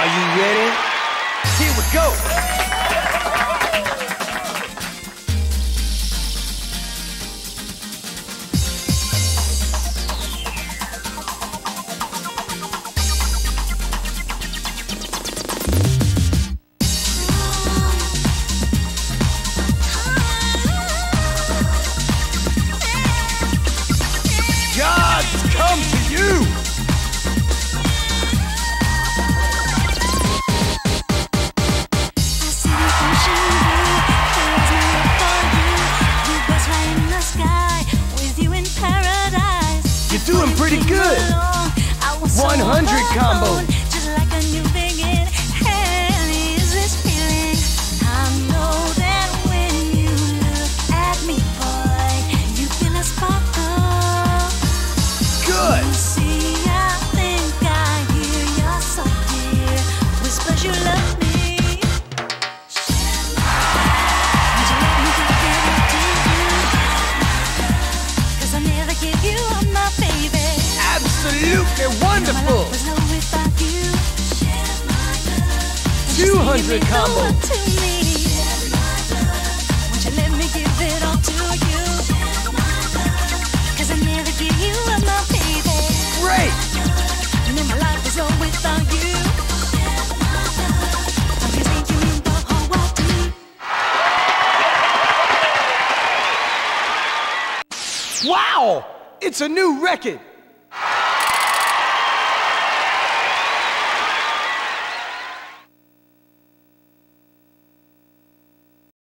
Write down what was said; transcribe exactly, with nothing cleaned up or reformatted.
you ready? Here we go! Gods come to you! You're doing pretty good. one hundred combo. Just like a new begin. Hell is this feeling. I know that when you look at me, boy, you feel a sparkle. Good. You see, I think I hear your soft dear whispers you love me. Would you let me give it to you? 'Cause I never give you up, my baby. Absolutely wonderful! two hundred combo! Won't you let me give it all to you? 'Cause I never give you up, my baby. Great! You know my life is all without you. I'm giving you the whole world to me. Wow! It's a new record!